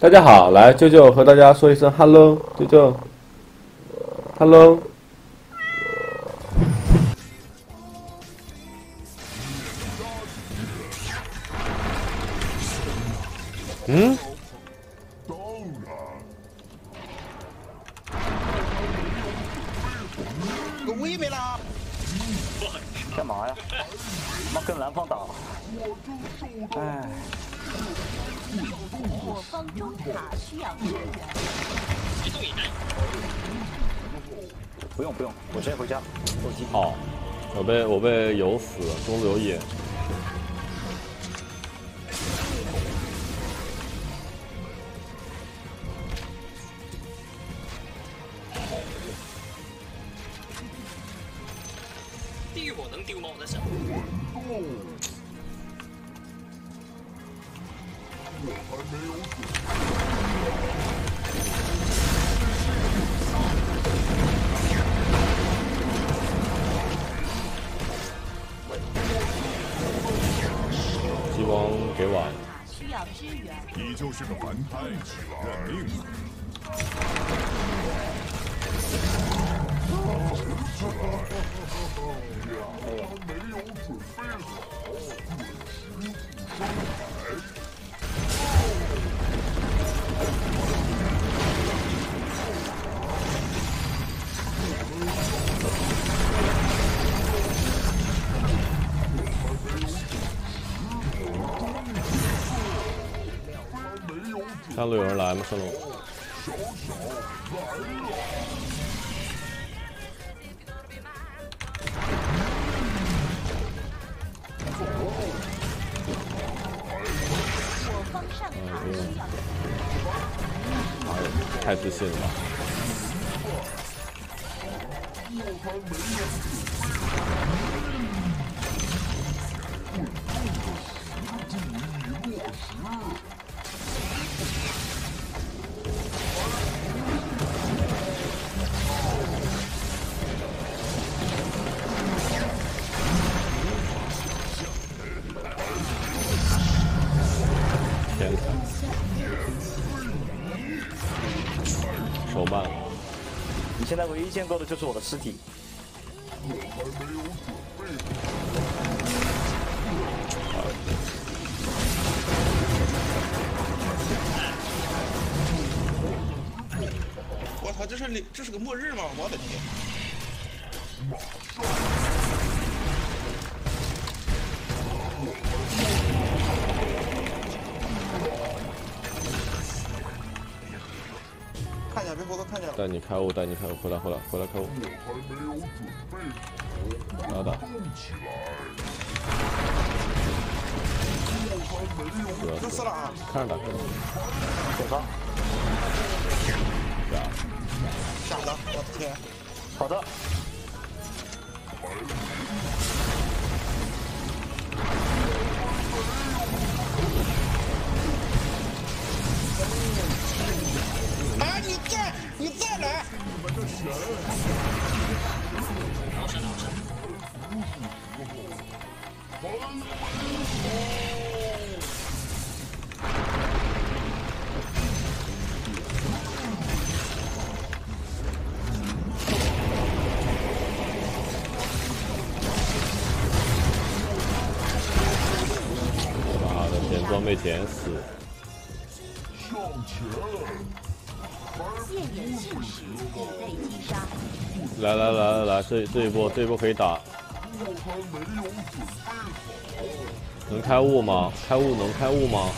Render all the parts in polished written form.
大家好，来舅舅和大家说一声 hello， 舅舅 ，hello。嗯？ 有妹妹啦！ 干嘛呀？妈跟蓝方打。哎。 我方中塔需要支援。 不用，我直接回家。 好，我被游死了，中路有野。 地狱火能丢吗？我在想。 激光给晚。 需要支援。 你就是个凡胎，认命吧。 上路有人来吗？上路。太自信了吧。天才，手慢了。 你现在唯一见过的就是我的尸体。 我操，这是个末日吗？我的天！看见，别回头看见了。 带你开悟，回来开悟。打。 就死了啊！ 看着打。 受伤。 假的，我的天！ 好的。 啊！你再来！ 妈的，捡装被捡死。 戒严信使已被击杀。 来，这一波可以打。能开悟吗？能开悟吗？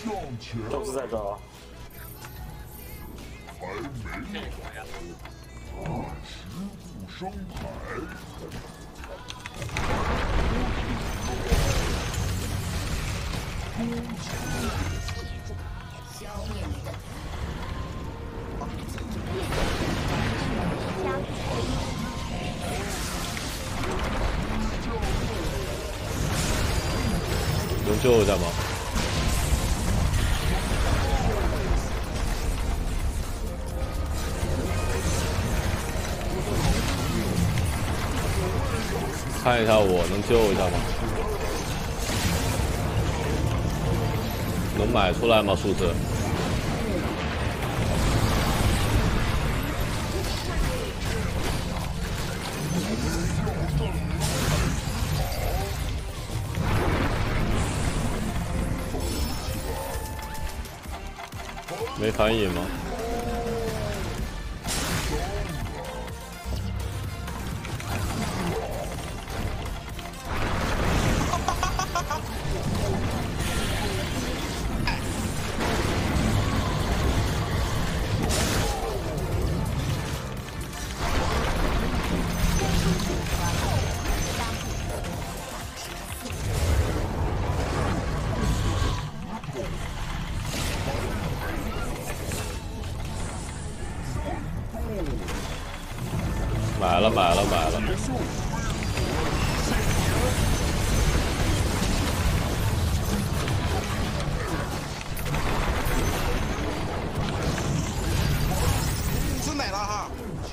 都是在这啊。 这果呀， 不生牌。 消灭你的能救一下吗？看一下我能救一下吗？能买出来吗？数字？没反应吗？买了。 是买了哈。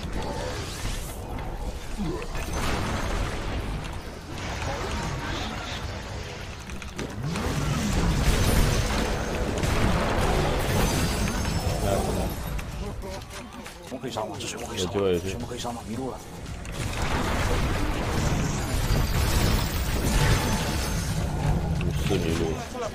全部可以杀吗？这全部可以杀吗？ 我全部可以杀吗？迷路了。 是迷路。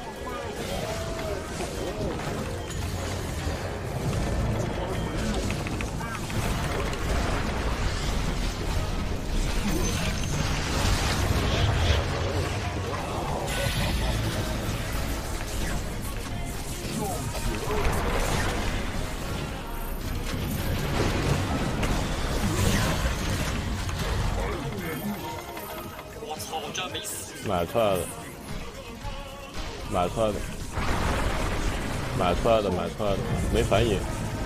我操，这没死！ 买出来的，没反应。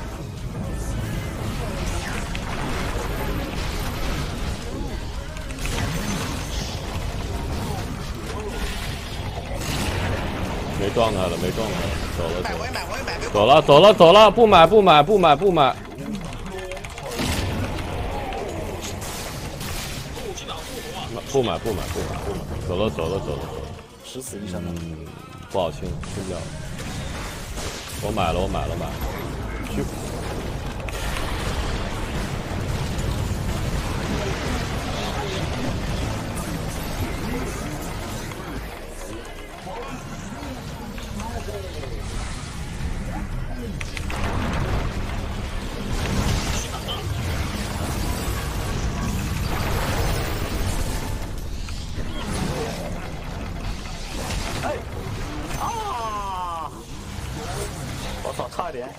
没状态了， 买回买， 走了，不买， 不买， 走了， 十死一生的。 不好清不了。我买了，去。 我操，差一点。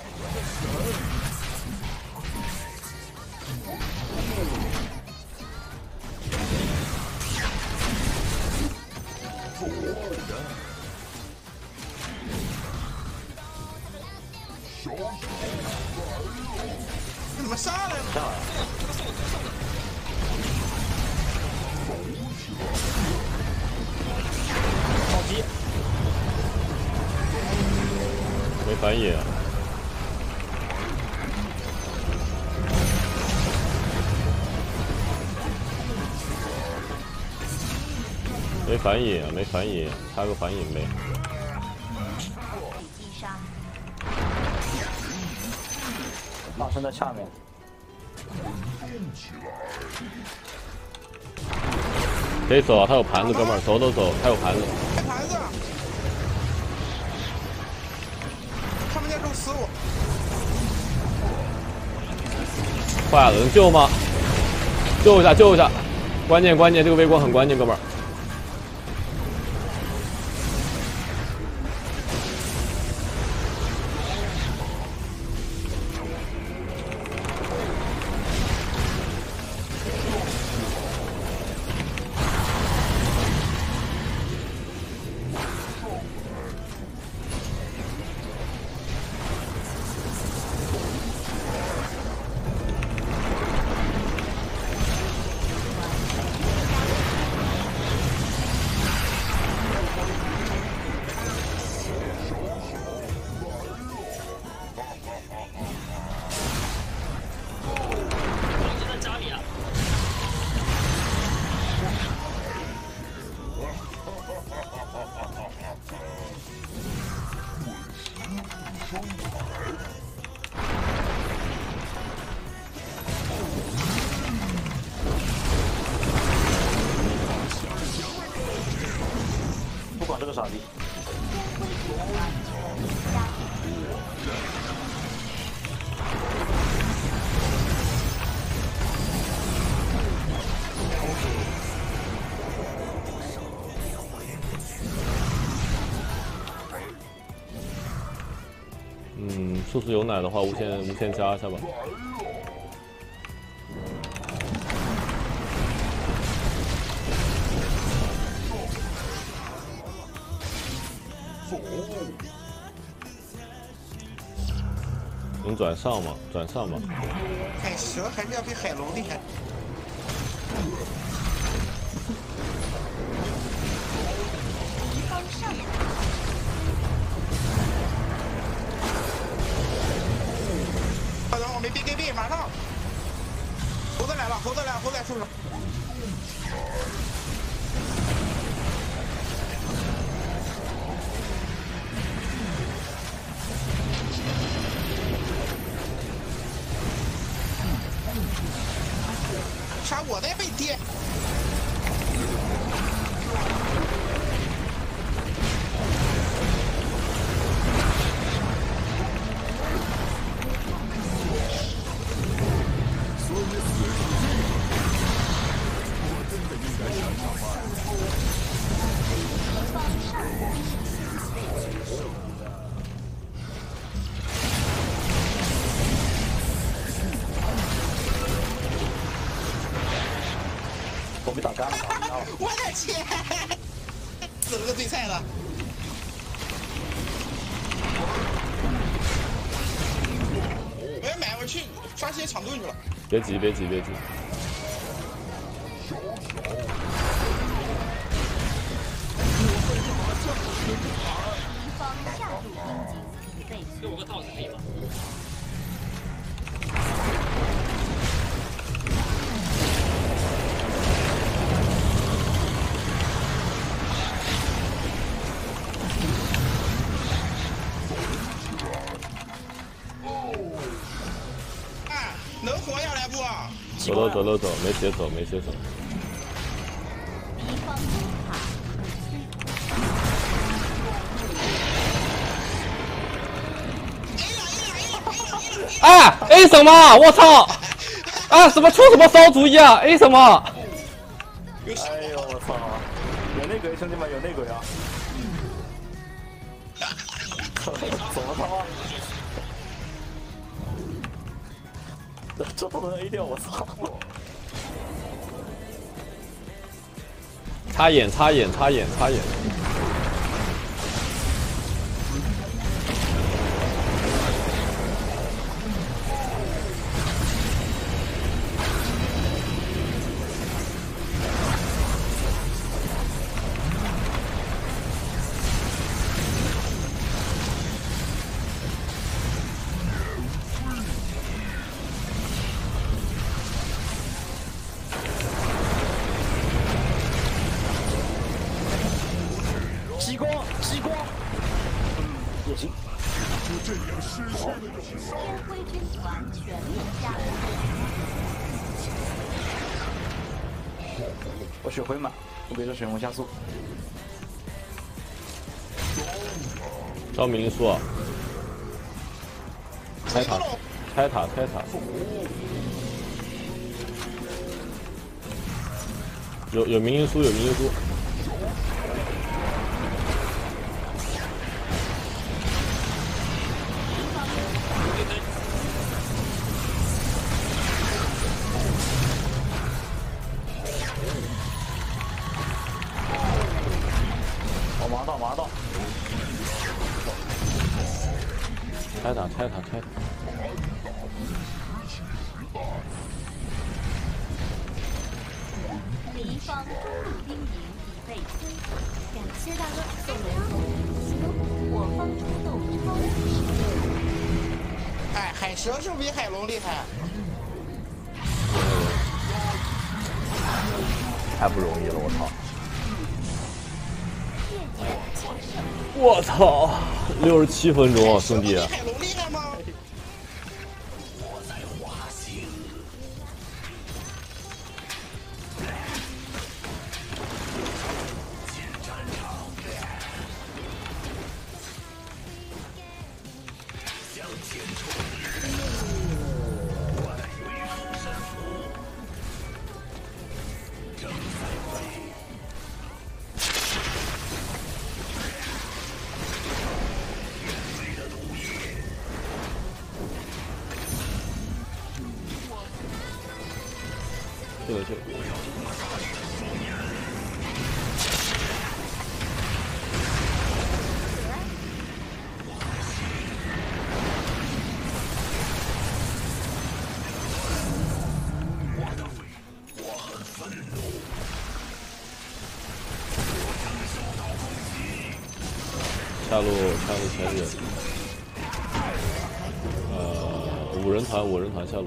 你怎么上来了？ 上来了。暴击。 没反应。没反应，插个反应呗。 被击杀。 马上在下面。 可以走啊，他有盘子，哥们儿，走，他有盘子。 开盘子。看不见中死我。 坏了，能救吗？救一下，关键，这个微光很关键，哥们儿。 不管这个傻逼。 素素有奶的话，无限加一下吧。能转上吗？转上吧。 海蛇还是要比海龙厉害。快等，我没 BKB， 马上。猴子来了，猴子来了，猴子来出手。啥？我在被跌。 我被打干了， 我的天！死了个最菜的。我要买，我去刷些抢盾去了。 别急，别急，别急。 给我个套子可以吗？ 能活下来不？ 走，没血走，没血走。啊 ！A 什么？我操！啊！什么出什么骚主意啊 ？A 什么？ 哎呦我操！有内鬼，兄弟们有内鬼啊！怎么他妈？这都能 A 掉，我操！ 插眼。 激光，也行。 就这样失去了天辉军团全面加入。 我血回满，我给这血红加速。 招明书啊！拆塔！有明英书。 我麻到。 拆塔！ 敌方兵营已被摧毁，感谢大哥送人行，我方出动超级使者。 哎，海蛇是不是比海龙厉害？ 太不容易了，我操！ 我操，67分钟啊，兄弟！ 海龙厉害吗？ 去了去了。下路前人，五人团下路。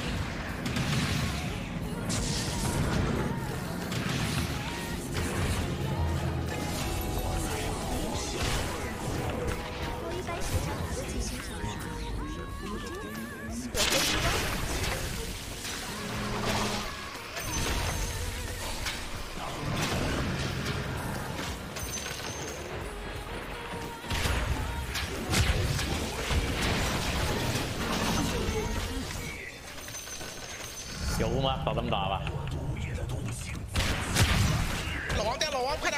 有吗？打这么打吧。 老王带老王，快点！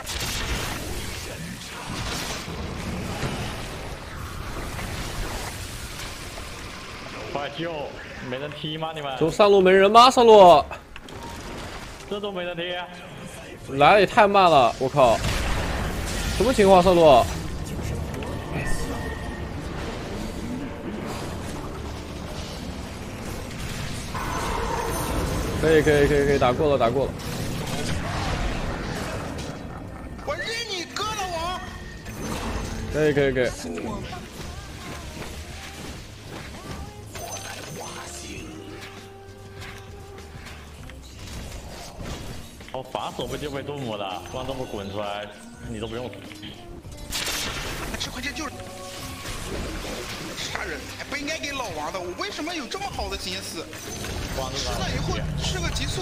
快救！没人踢吗？你们？ 就上路没人吗？上路这都没人踢、啊。 来的也太慢了，我靠！什么情况？上路？可以，打过了。 我认你哥了，王！ 可以。 我反手不就被杜姆了，让杜姆滚出来，你都不用。 快去救！杀人！哎，不应该给老王的，我为什么有这么好的心思？吃了以后吃个激素。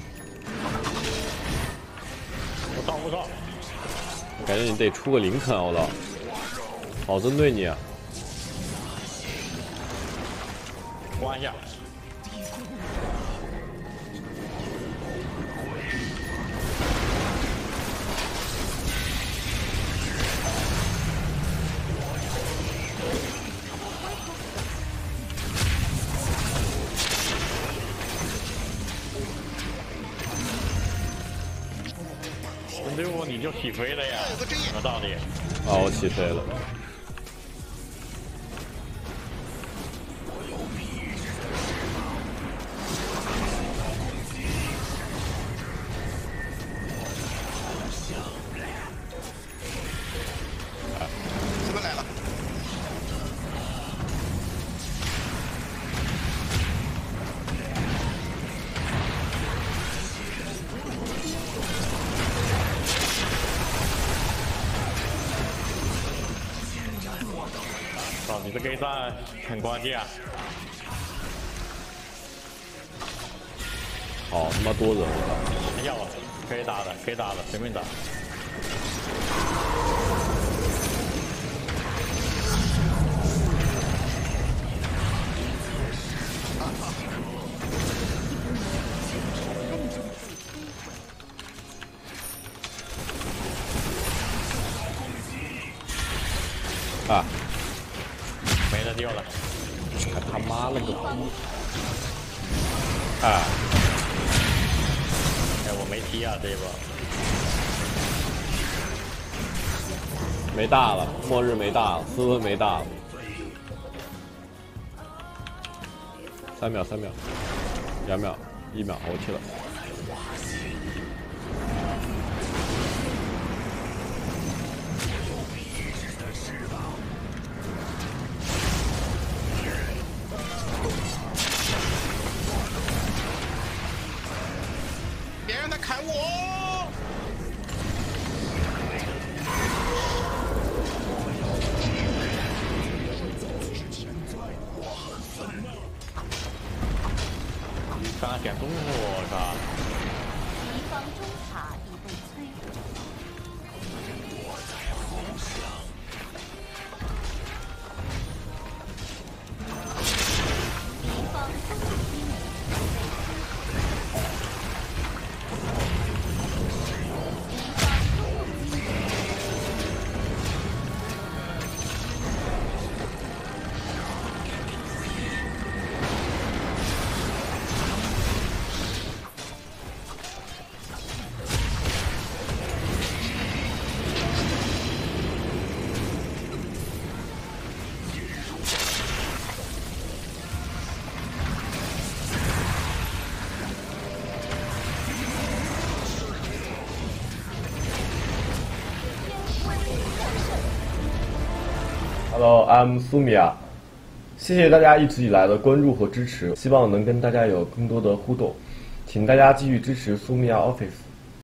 我操！ 我感觉你得出个林肯，我操，好针对你啊！ 关一下。 6你就起飞了呀？什么道理？ 啊，我起飞了。 怎么来了？ 你这个一战很关键啊！ 好他妈多人，我操！要了，可以打的，随便打。 啊！ 没得救了！ 他妈了个逼！啊！ 哎，我没踢啊，这一波。 没大了，末日没大了，斯文没大了。3秒，2秒，1秒，我踢了。 别让他砍我！ 刚刚点中我是吧？ 敌方中塔已被摧毁。敌方中路兵已被摧毁。敌方中路兵已被摧毁。 Hello, I'm Sumia。谢谢大家一直以来的关注和支持，希望能跟大家有更多的互动，请大家继续支持Sumia Office。